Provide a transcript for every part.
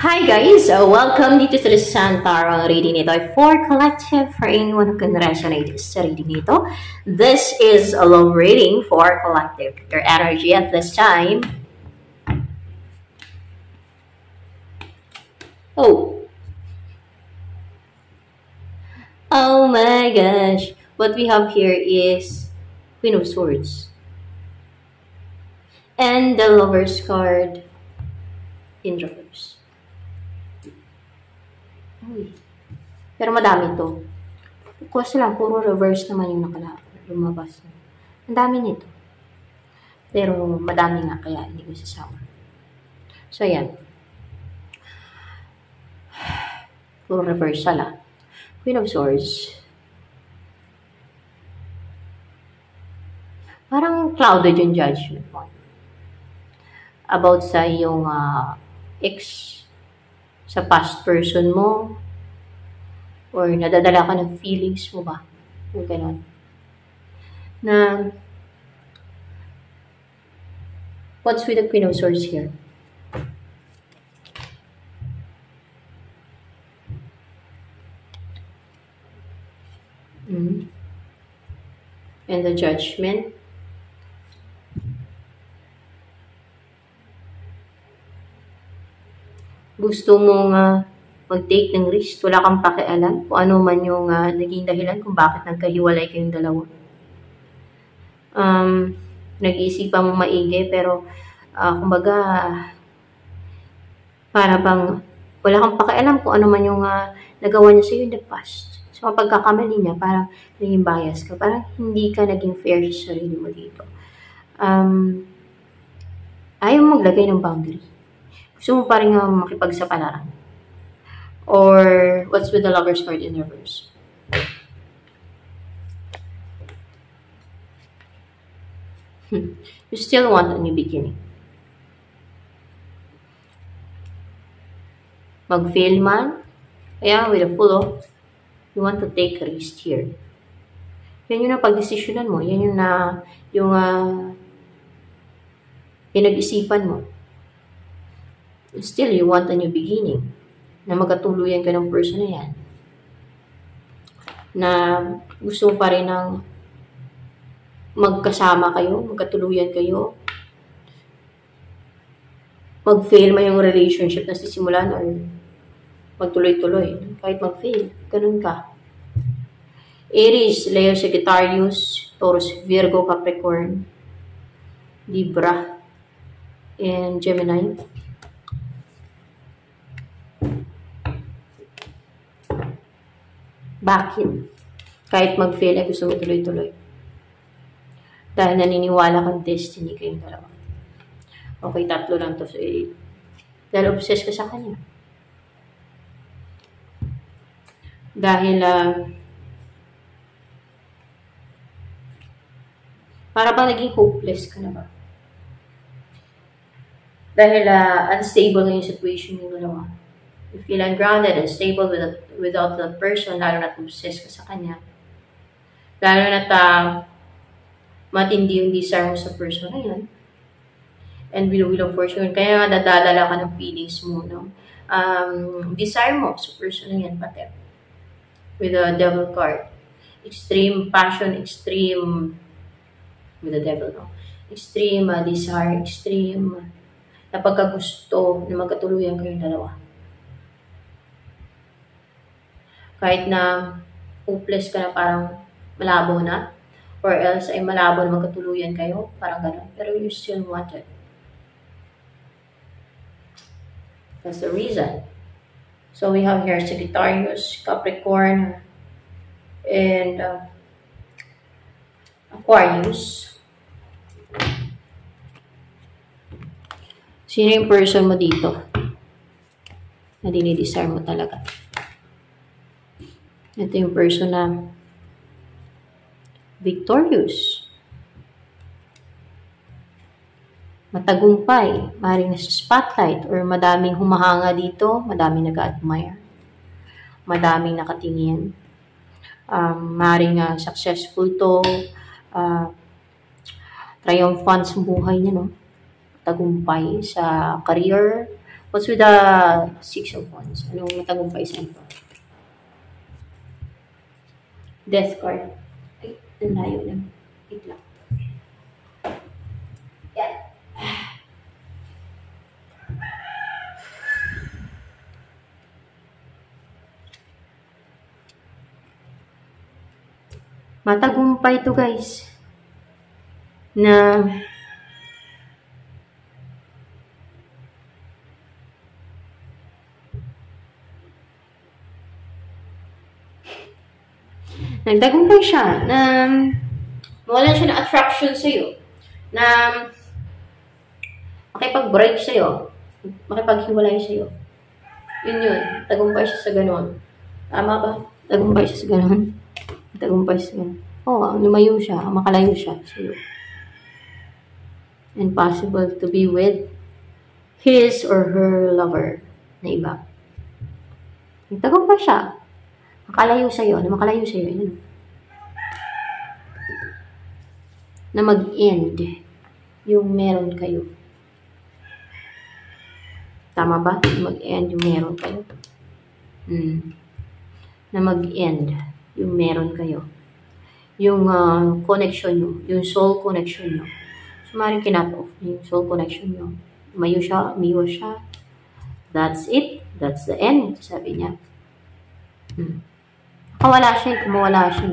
Hi guys! Welcome dito sa Lisan Tarot. Ang reading nito ay for collective for anyone who can resonate sa reading nito. This is a love reading for collective. Your energy at this time. Oh my gosh! What we have here is Queen of Swords. And the Lover's card in reverse. Uy. Pero madami to. Kasi lang, puro reverse naman yung lumabas. Ang dami nito. Pero madami nga, kaya hindi ko sasama. So, ayan. Puro reverse sala. Queen of Swords. Parang clouded yung judgment mo. About sa iyong ex sa past person mo, or nadadala ka ng feelings mo ba? Yung ganon. Na, what's with the Queen of Swords here? And the Judgment. Gusto mong mag-take ng risk, wala kang pakialam kung ano man yung naging dahilan kung bakit nagkahiwalay kayong dalawa. Nag-iisipan mong maigi, pero kumbaga, para bang wala kang pakialam kung ano man yung nagawa niya sa'yo in the past. So, kapag pagkakamali niya, parang naging bias ka, parang hindi ka naging fair sa sarili mo dito. Ayaw maglagay ng boundary. Gusto mo pa rin makipagsapalaran. Or, what's with the Lover's card in reverse? You still want a new beginning. Mag-fail man. Kaya, with a Fool, you want to take a risk here. Yan yung napag-desisyonan mo. Yan yung pinag-isipan mo. Still, you want a new beginning. Na magkatuluyan ka ng person na yan. Na gusto mo pa rin ng magkasama kayo, magkatuluyan kayo. Mag-fail man yung relationship na sisimulan or magtuloy-tuloy. Kahit mag-fail, ganun ka. Aries, Leo, Sagittarius, Taurus, Virgo, Capricorn, Libra, and Gemini. Bakit? Kahit mag-fail, ay gusto mo tuloy-tuloy. Dahil naniniwala kang destiny kayong dalawa. Okay, tatlo lang to. So, dahil obsessed ka sa kanya. Dahil, para bang naging hopeless ka na ba? Dahil, unstable na yung situation yung dalawa. You feel ungrounded and stable without that person, lalo na't obsessed ka sa kanya. Lalo na't matindi yung desire mo sa person na yan. And will of fortune. Kaya nga dadadala ka ng feelings mo, no? Desire mo sa person na yan, pati. With the Devil card. Extreme passion, extreme with the Devil, no? Extreme desire, extreme na pagkagusto na magkatuluyan kayong dalawa. Kahit na hopeless ka na, parang malabo na, or else ay malabo na magkatuluyan kayo, parang gano'n. Pero you still want it. That's the reason. So we have here Sagittarius, Capricorn, and Aquarius. Sino yung person mo dito na dinidesire mo talaga? Ito yung person na victorious. Matagumpay. Maring nasa spotlight or madaming humahanga dito. Madaming nag-admire. Madaming nakatingin. Maring successful to. Triumphant sa buhay niya, no? Tagumpay sa career What's with the Six of Wands? Anong matagumpay sa ito? Death card. Ay, ang layo lang. Wait lang. Yan. Matagumpay to guys. Na nagtagumpay siya na wala siya na attraction sa'yo, na makipag-break sa'yo, makipaghiwalay sa'yo. Yun. Tagumpay siya sa ganon. Tama ba? Tagumpay siya sa ganon. Tagumpay siya sa ganon. Oo, lumayo siya, makalayo siya sa'yo. And possible to be with his or her lover na iba. Tagumpay siya. Makalayo sa'yo. Na makalayo sa'yo. Yun. Na mag-end yung meron kayo. Tama ba? Mag-end yung meron kayo. Na mag-end yung meron kayo. Yung connection nyo. Yung soul connection nyo. So, maaaring kinat-off yung soul connection nyo. Umayo siya, umiwas siya. That's it. That's the end. Sabi niya. Kumawala siya.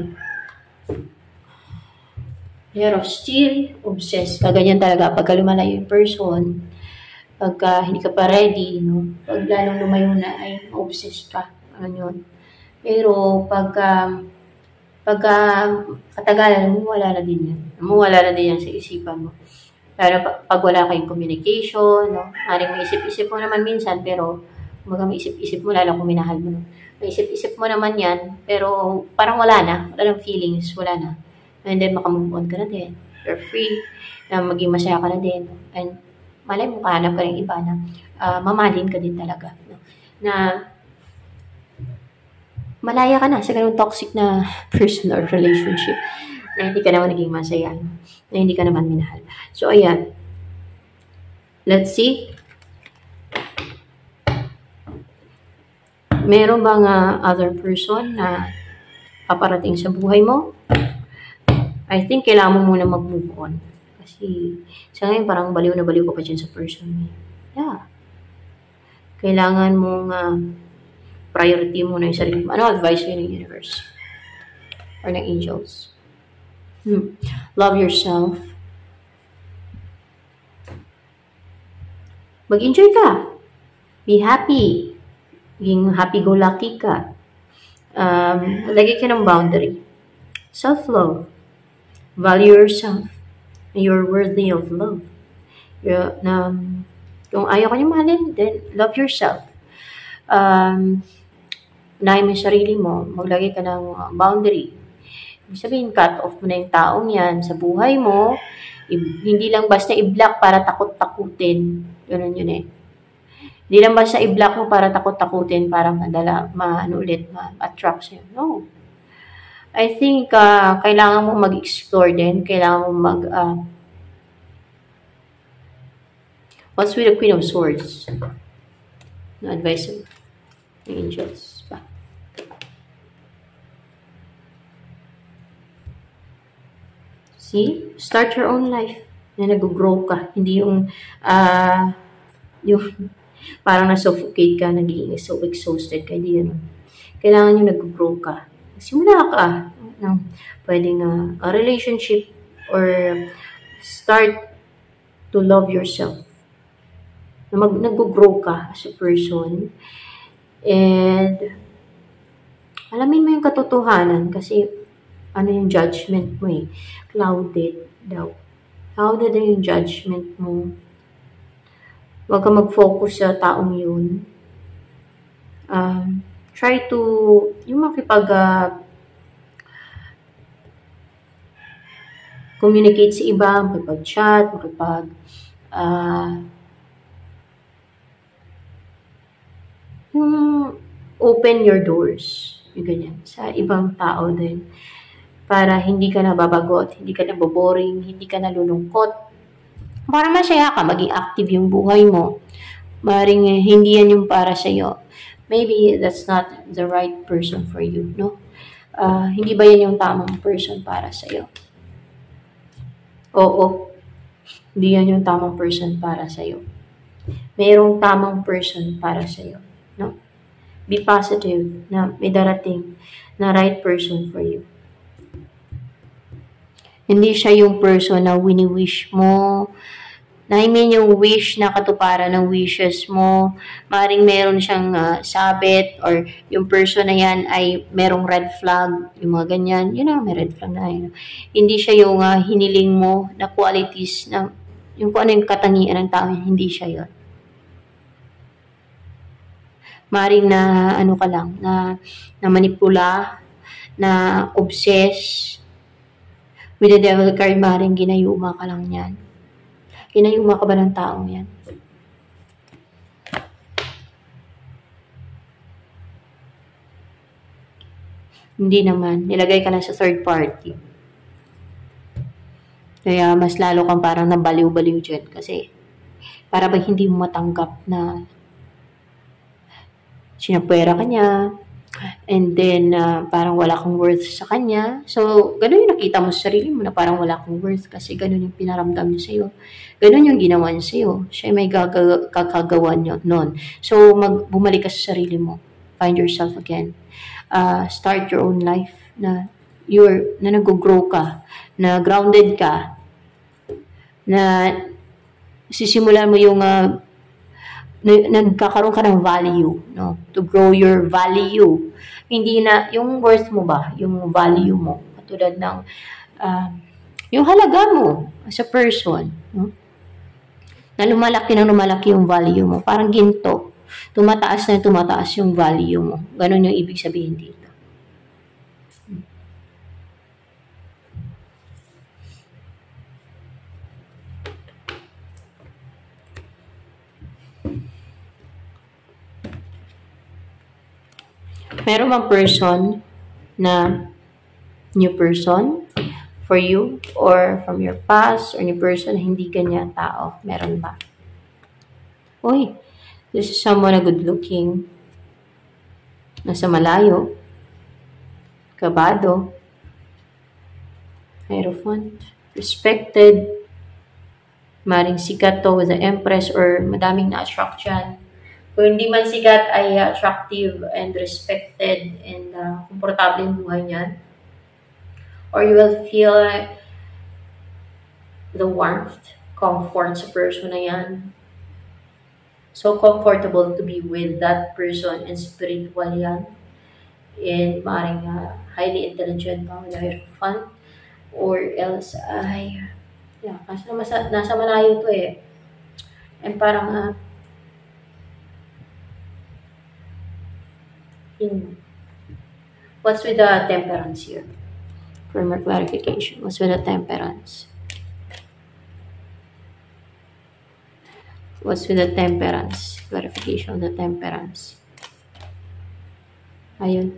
Pero still obsessed. Kaganyan talaga. Pagka lumalayo yung person, pagka hindi ka pa ready, no? Pag lalong lumayo na, ay obsessed ka. Ano yun. Pero pagka katagalan, mawala na din yan. Mawala na din yan sa isipan mo. Pero pag wala kayong communication, no? Maring may isip-isip mo naman minsan, pero may isip-isip mo, lalo kung minahal mo. No? May isip-isip mo naman yan, pero parang wala na. Wala ng feelings, wala na. And then, makamove on ka na din. You're free. Maging masaya ka na din. And malay mo, kahanap ka ng iba na mamahalin ka din talaga. No? Na malaya ka na sa ganung toxic na personal relationship na hindi ka naman naging masaya. Na hindi ka naman minahal. So, ayan. Let's see. Meron bang other person na paparating sa buhay mo? I think kailangan mo muna mag-move on. Kasi sa ngayon parang baliw na baliw ka pa dyan sa person. Yeah. Kailangan mong priority muna yung sarili mo. Ano advice yun ng universe? Or ng angels? Love yourself. Mag-enjoy ka. Be happy. Maging happy-go-lucky ka. Lagay ka ng boundary. Self-love. Value yourself. You're worthy of love. Kung ayaw ka niya mahalin, then love yourself. Unahin mo yung sarili mo. Maglagay ka ng boundary. Ibig sabihin, cut off mo na yung taong yan sa buhay mo. Hindi lang basta i-block para takot-takutin. Ganun yun eh. Hindi lang basta i-block mo para takot-takutin, para ma-attract sa'yo. No. I think, kailangan mo mag-explore din. Kailangan mo what's with the Queen of Swords? No advice ng angels pa. See? Start your own life. Na nag-grow ka. Hindi yung parang na-suffocate ka, naging so exhausted ka. Hindi yun. Kailangan yung nag-grow ka. Simula ka ng pwedeng a relationship or start to love yourself. Nag-grow ka as a person. And alamin mo yung katotohanan kasi ano yung judgment mo eh. Clouded daw. Clouded na yung judgment mo. Huwag ka mag-focus sa taong yun. Try to, yung communicate sa iba, makipag-chat, yung open your doors, yung ganyan, sa ibang tao din. Para hindi ka nababagot, hindi ka naboboring, hindi ka nalulungkot. Para masaya ka, maging active yung buhay mo. Maring hindi yan yung para sa'yo. Maybe that's not the right person for you, no? Hindi ba yan yung tamang person para sa'yo? Oo, hindi yan yung tamang person para sa'yo. Mayroong tamang person para sa'yo, no? Be positive na may darating na right person for you. Hindi siya yung person na wini-wish mo, na I mean yung wish na katuparan ng wishes mo, maring meron siyang sabit, or yung person na yan ay merong red flag, yung mga ganyan, may red flag na yun. Hindi siya yung hiniling mo na qualities, na yung kung ano yung katangian ng tao, hindi siya yun. Maring na ano ka lang, na manipula, na obsess. With the devil card, maring ginayuma ka lang yan. Ginayuma ka ba ng taong yan? Hindi naman. Nilagay ka lang sa third party. Kaya mas lalo kang parang nabaliw-baliw dyan. Kasi para ba hindi mo matanggap na sinapwera ka niya, and then parang wala kang worth sa kanya. So, ganun yung nakita mo sa sarili mo na parang wala kang worth kasi ganun yung pinaramdam niya sa'yo. Ganun yung ginawa niya sa'yo. Siya may kakagawa niya nun. So, bumalik ka sa sarili mo. Find yourself again. Start your own life na nag-grow ka, na grounded ka, na sisimulan mo yung nagkakaroon ka ng value, no? To grow your value. Hindi na, yung worth mo ba, yung value mo, katulad ng, yung halaga mo as a person, no? Na lumalaki yung value mo. Parang ginto. Tumataas yung value mo. Ganun yung ibig sabihin dito. Meron bang person na new person for you or from your past, or new person na hindi ganyan tao? Meron ba? Uy, this is someone na good looking, nasa malayo, kabado, Hierophant, respected, maring sikat to with the Empress, or madaming na-attract dyan. Kung hindi man sikat ay attractive and respected and komportable yung buhay niyan. Or you will feel the warmth, comfort sa person na yan. So comfortable to be with that person, and spiritual yan. And maring highly intelligent pa, very fun. Or else ay, kasi nasa malayo to eh. And parang what's with the temperance here? For more clarification, what's with the temperance? What's with the temperance? Clarification of the temperance. Ayun.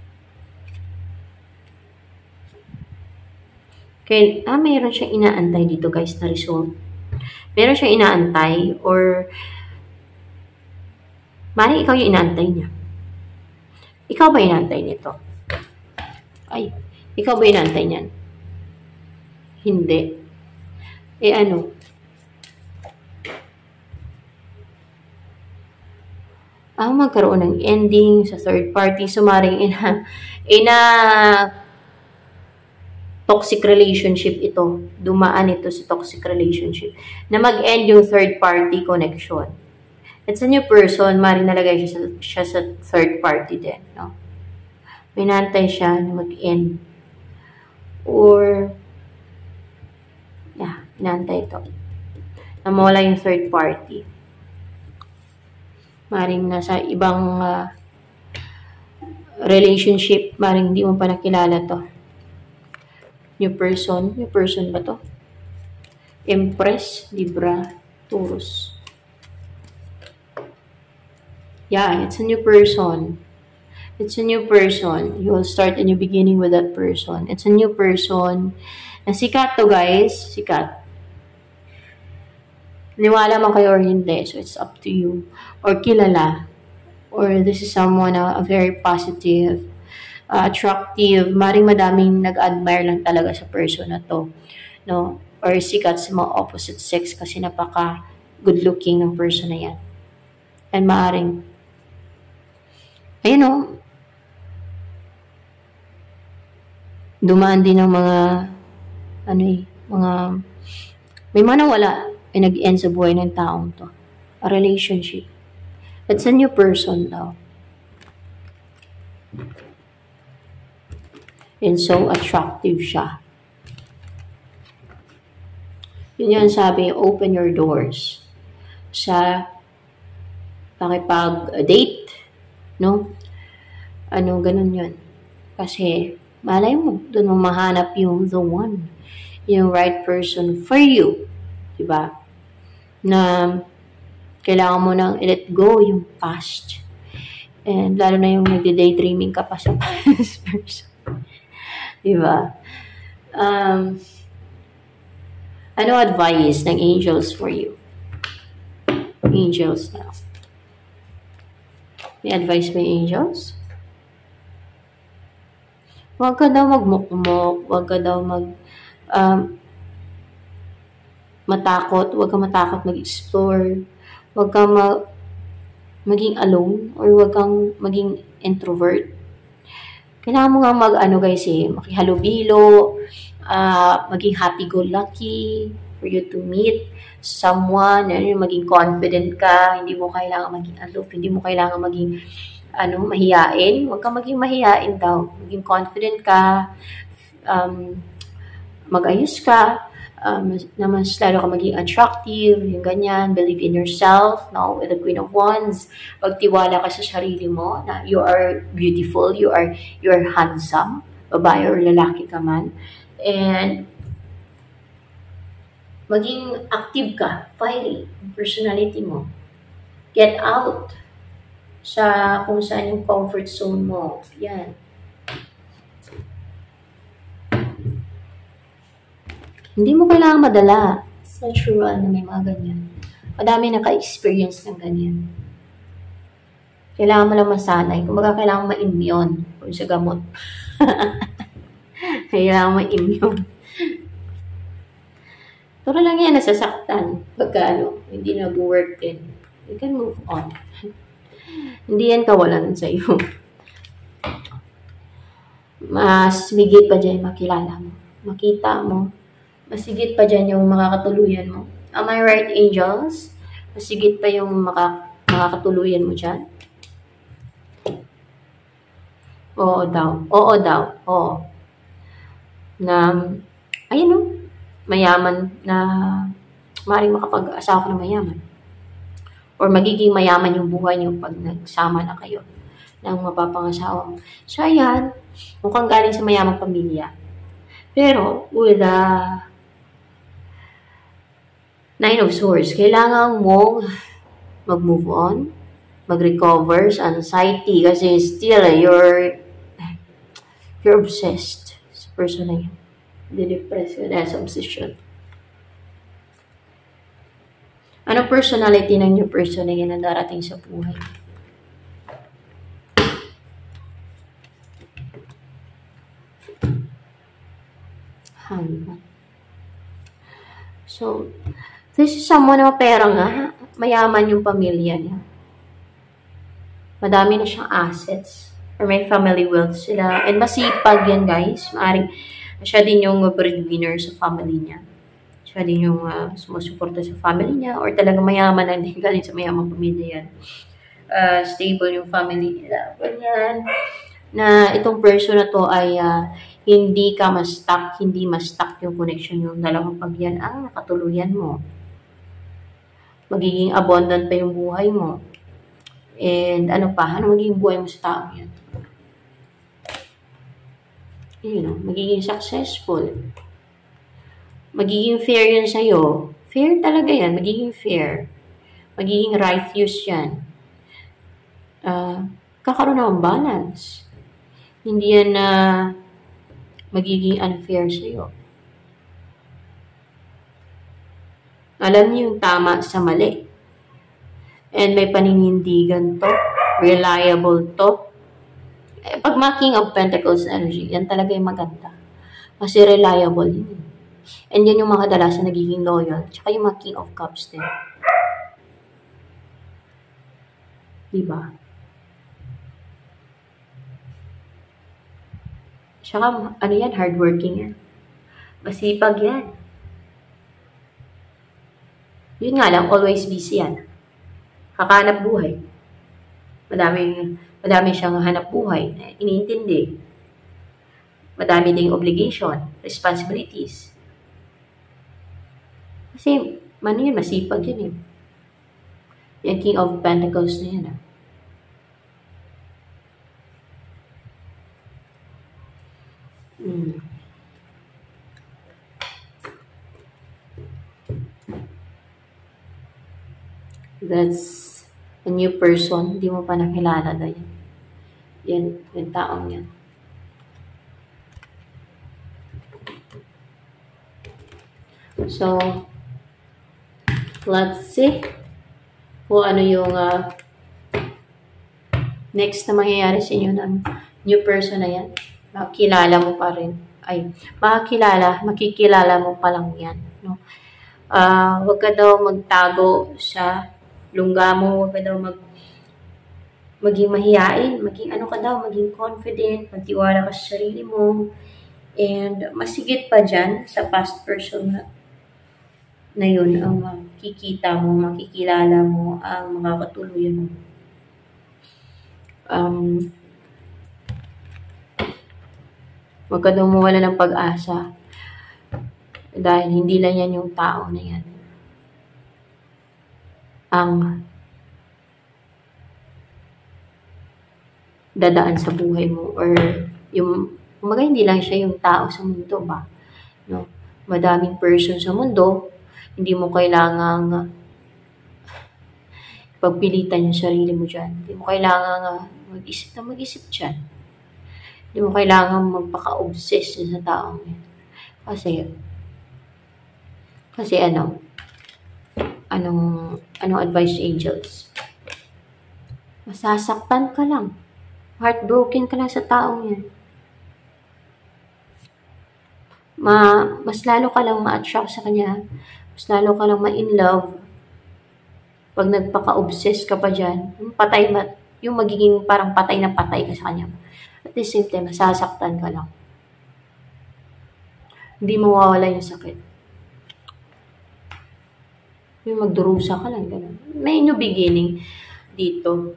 Okay, mayroon siyang inaantay dito guys na result. Meron siyang inaantay, or mali ikaw yung inaantay niya. Ikaw ba inaantay nito? Ay, ikaw ba inaantay niyan? Hindi. Ano? Magkaroon ng ending sa third party. So, maring ina toxic relationship ito. Dumaan ito sa toxic relationship. Na mag-end yung third party connection. It's a new person, maring nalagay siya sa third party din, no? Minantay siya na mag-end. Or, minantay ito. Na mawala yung third party. Maring nasa ibang relationship, maring hindi mo pa nakilala to. New person ba to? Empress, Libra, Taurus. Yeah, it's a new person. It's a new person. You will start a new beginning with that person. It's a new person. Na sikat to guys. Sikat. Niwala man kayo or hindi, so it's up to you. Or kilala, or this is someone a very positive, attractive, maring madaming nag-admire lang talaga sa person na to, no? Or sikat sa mga opposite sex kasi napaka good looking ng person na yan. And maaring, ayun no, dumaan din ng mga, may mga nawala, ay nag-end sa buhay ng taong to. A relationship. It's a new person daw. And so attractive siya. Yun yan sabi, open your doors sa pakipag-date, no? Ganun yun. Kasi, malay mo, doon mo mahanap yung the one, yung right person for you. Diba? Na kailangan mo nang i-let go yung past. And lalo na yung nagde-daydreaming ka pa sa past person. Diba? Ano advice ng angels for you? Angels now. May advice ba yung angels? Huwag ka daw magmukmok. Huwag ka daw matakot. Huwag ka matakot mag-explore. Huwag ka maging alone or huwag kang maging introvert. Kailangan mo nga makihalubilo, maging happy-go-lucky for you to meet someone, maging confident ka, hindi mo kailangan maging aloof, hindi mo kailangan maging mahiyain. Huwag kang maging mahiyain daw. Maging confident ka, mag-ayos ka, na mas lalo ka maging attractive, yung ganyan, believe in yourself, no? With the Queen of Wands, pagtiwala ka sa sarili mo, na you are beautiful, you are handsome, babae or lalaki ka man, and maging active ka, fiery, personality mo, get out sa kung saan yung comfort zone mo, yan. Hindi mo kailangan madala. It's natural na may mga ganyan. Madami naka-experience ng ganyan. Kailangan mo lang masanay. Kumbaga, kailangan ma-immune kung sa gamot. Kailangan ma-immune. Pero lang yan, nasasaktan. Pagka hindi nag-work din. You can move on. Hindi yan kawalan sa iyo. Mas higit pa dyan makilala mo. Makita mo. Masigit pa dyan yung makakatuluyan mo. Am I right, angels? Masigit pa yung makakatuluyan mo dyan? Oo daw. Oo daw. Oo. Na, mayaman na maaaring makapag-asawa ka ng mayaman. Or magiging mayaman yung buhay niyo pag nagsama na kayo ng mapapangasawa mo. So, ayan. Mukhang galing sa mayamang pamilya. Pero, with Nine of Swords, kailangan mong mag-move on, mag-recover sa anxiety kasi still you're obsessed sa person na yun. Di-depress ka dahil sa obsession. Ano personality ng new person na yan na darating sa buhay? Hangman. So, this is someone na pera nga, mayaman yung pamilya niya. Madami na siyang assets, or may family wealth sila, and masipag yan guys. Maaring siya din yung breadwinner sa family niya. Siya din yung sumusuporta sa family niya, or talagang mayaman na din galing sa mayamang pamilya yan. Stable yung family nila. Ganyan. Na itong person na to ay hindi ma-stuck yung connection yung dalawang pag yan ang nakatuluyan mo. Magiging abundant pa yung buhay mo. And ano magiging buhay mo sa tao yan? Magiging successful. Magiging fair yan sa'yo. Fair talaga yan. Magiging fair. Magiging righteous yan. Kakaroon ng balance. Hindi yan magiging unfair sa'yo. Alam niyo yung tama sa mali. And may paninindigan to. Reliable to. Pag King of Pentacles energy, yan talaga yung maganda. Kasi reliable yun. And yan yung mga kadalasan nagiging loyal. Tsaka yung King of Cups din. Diba? Tsaka, ano yan, hardworking yan. Masipag yan. Yun nga lang, always busy yan. Kakahanap buhay. Madami siyang hanap buhay. Iniintindi. Madami ding obligation, responsibilities. Kasi, yun, masipag yun eh. Yung King of Pentacles na yan ah. That's a new person. Hindi mo pa nakilala na yan. Yung taong yan. So, let's see kung ano yung next na mangyayari sa inyo ng new person na yan. Makikilala mo pa rin. Makikilala mo pa lang yan. No? Huwag ka daw magtago sa lungga mo. Huwag ka daw maging mahiyain. Maging confident. Magtiwala ka sa sarili mo. And masigit pa dyan sa past person na yun ang makikita mo, makikilala mo, ang makakatuluyan mo. Huwag ka daw mawala ng pag-asa dahil hindi lang yan yung tao na yan ang dadaan sa buhay mo or yung hindi lang siya yung tao sa mundo ba, no? Madaming person sa mundo, hindi mo kailangang pagpilitan yung sarili mo dyan. Hindi mo kailangang mag-isip dyan. Hindi mo kailangang magpaka-obsess sa taong yan. Kasi anong advice angels? Masasaktan ka lang. Heartbroken ka lang sa taong yan. Mas lalo ka lang ma-attract sa kanya. Mas lalo ka lang ma-in love. Pag nagpaka-obsess ka pa dyan, yung magiging parang patay na patay ka sa kanya. At the same time, masasaktan ka lang. Hindi mawawala yung sakit. Yung magdurusa ka lang, gano'n. May new beginning dito.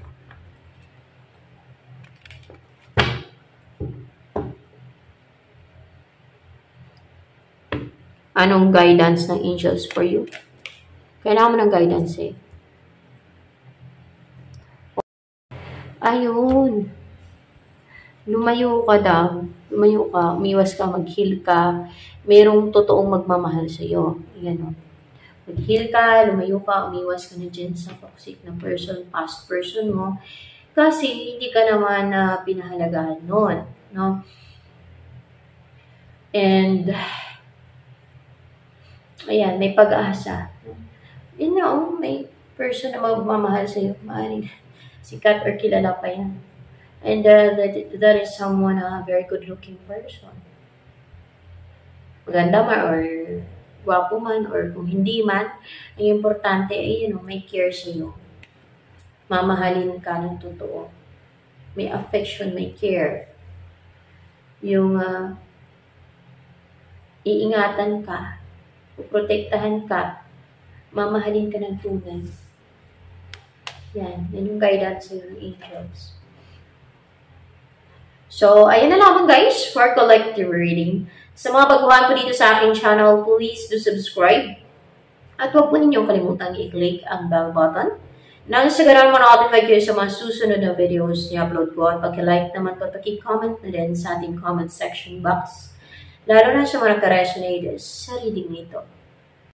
Anong guidance ng angels for you? Kailangan mo ng guidance eh. Ayun. Lumayo ka daw. Lumayo ka. Umiwas ka. Mag-heal ka. Merong totoong magmamahal sa'yo. Yan o. Mag-heal ka. Lumayo ka. Umiwas ka na dyan sa toxic na person. Past person mo. Kasi hindi ka naman pinahalagahan nun. No? And ayan, may pag-asa. Yun na, may person na magmamahal sa'yo. Maaaring sikat or kilala pa yan. And that is someone, a very good-looking person. Maganda man or gwapo man or kung hindi man, ang importante ay, may care sa'yo. Mamahalin ka ng totoo. May affection, may care. Yung iingatan ka, protektahan ka, mamahalin ka ng tunay. Yan yung guidance ng angels. So, ayan na lang guys for collective reading. Sa mga baguhan po dito sa aking channel, please do subscribe. At huwag po ninyong kalimutan i-click ang bell button. Nang sa ganoon ma-notify kayo sa mga susunod na videos ni-upload ko. At pag-like naman po, pag-comment na din sa ating comment section box. Lalo na sa mga ka-resonate sa reading nito.